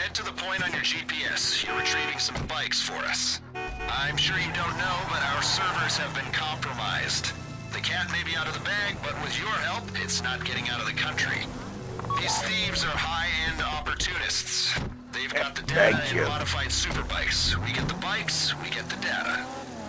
Head to the point on your GPS. You're retrieving some bikes for us. I'm sure you don't know, but our servers have been compromised. The cat may be out of the bag, but with your help, it's not getting out of the country. These thieves are high-end opportunists. They've got the data and modified superbikes. We get the bikes, we get the data.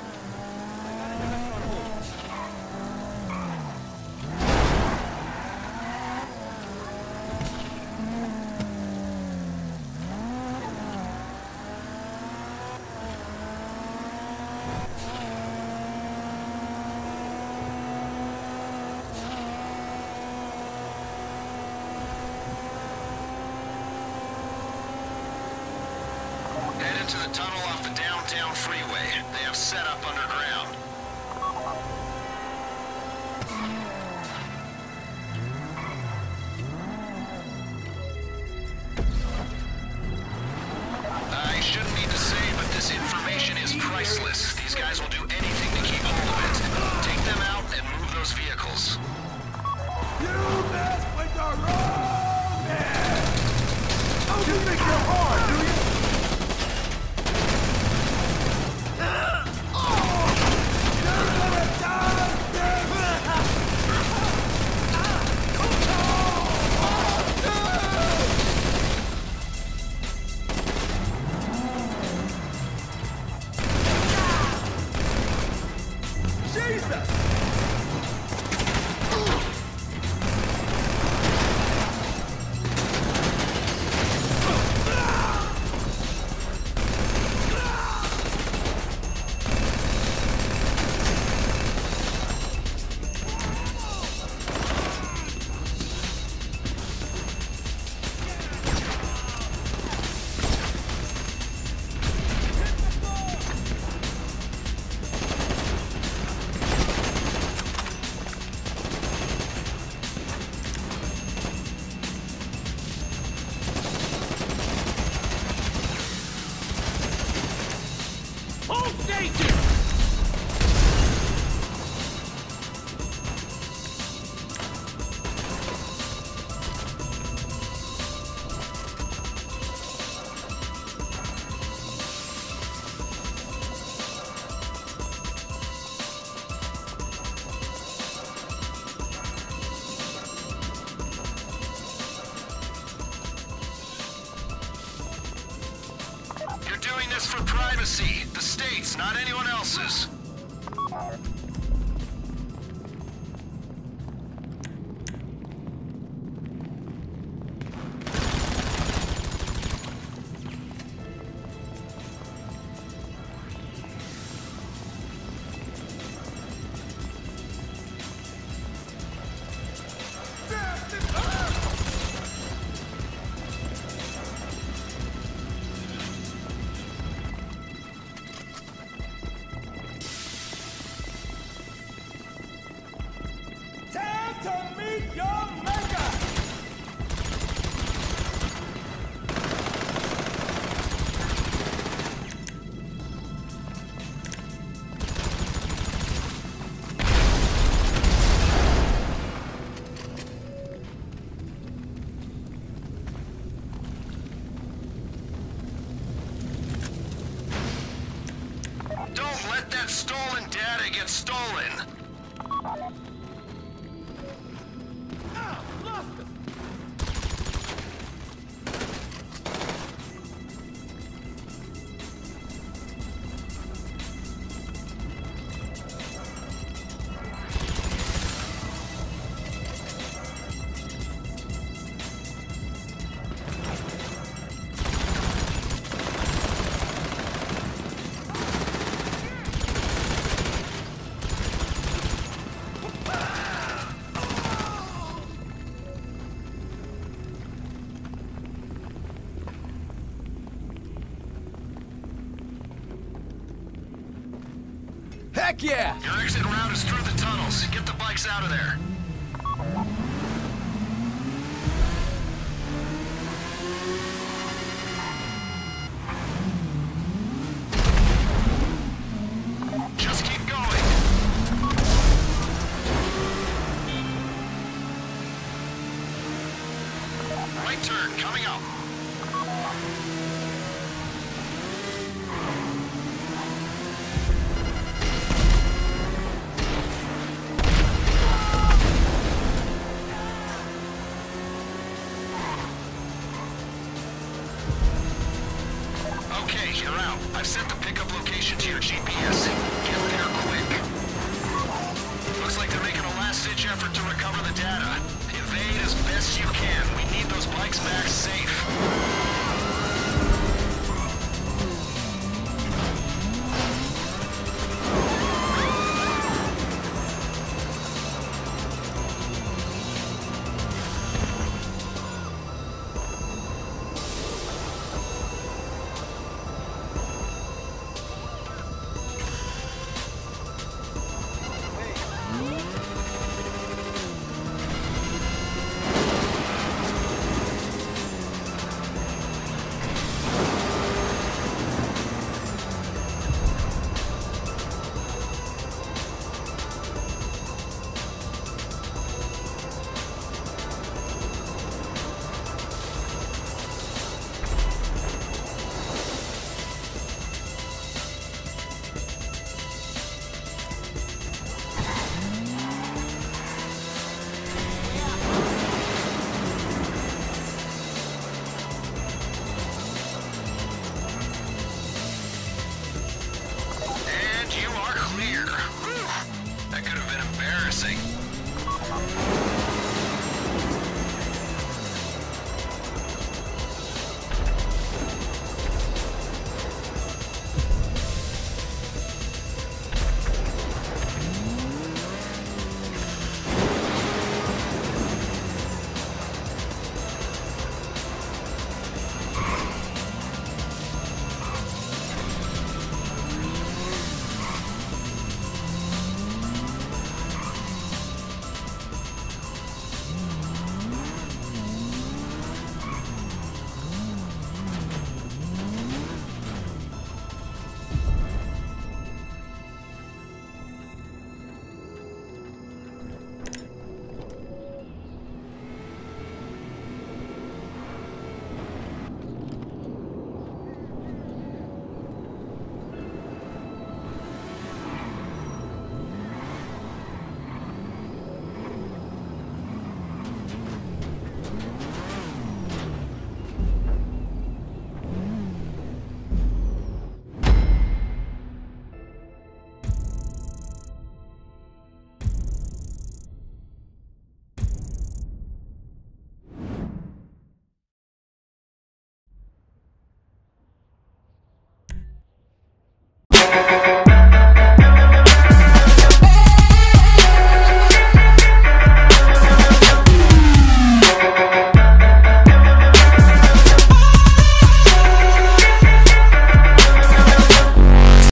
To the tunnel off the downtown freeway. They have set up underground. I shouldn't need to say, but this information is priceless. These guys will do anything to keep hold of it. Take them out and move those vehicles. You mess with the wrong man! Oh, you think you're hard, do you? Doing this for privacy. The state's, not anyone else's. Don't let that stolen data get stolen! Lost him! Heck yeah! Your exit route is through the tunnels. Get the bikes out of there. Just keep going. Right turn, coming up. I've set the pickup location to your GPS. Get there quick. Looks like they're making a last-ditch effort to recover the data. Evade as best you can. We need those bikes back safe.